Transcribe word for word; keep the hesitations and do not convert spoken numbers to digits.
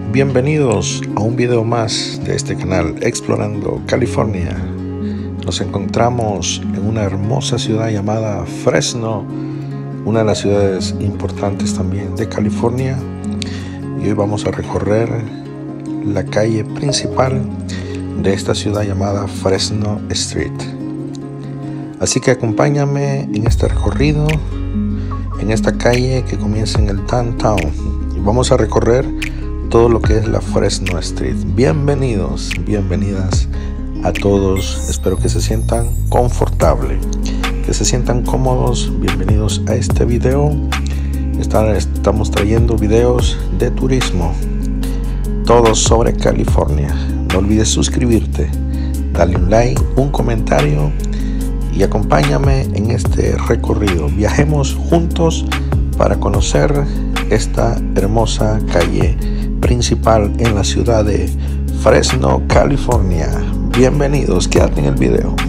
Bienvenidos a un video más de este canal Explorando California. Nos encontramos en una hermosa ciudad llamada Fresno, una de las ciudades importantes también de California, y hoy vamos a recorrer la calle principal de esta ciudad llamada Fresno Street. Así que acompáñame en este recorrido, en esta calle que comienza en el downtown, y vamos a recorrer todo lo que es la Fresno Street. Bienvenidos, bienvenidas a todos. Espero que se sientan confortables, que se sientan cómodos. Bienvenidos a este video. Estamos trayendo videos de turismo, todos sobre California. No olvides suscribirte, darle un like, un comentario y acompáñame en este recorrido. Viajemos juntos para conocer esta hermosa calle principal en la ciudad de Fresno, California. Bienvenidos, quédate en el video.